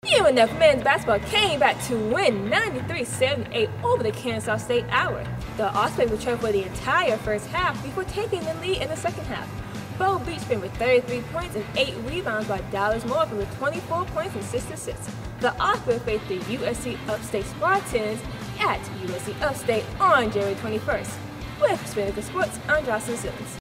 UNF men's basketball came back to win 93-78 over the Kansas State Hour. The Osprey would trail for the entire first half before taking the lead in the second half. Bo Beach finished with 33 points and 8 rebounds, while Dallas Moore with 24 points and 6 assists. The Osprey faced the USC Upstate Spartans at USC Upstate on January 21st. With Spinnaker Sports, I'm Jocelyn Simmons.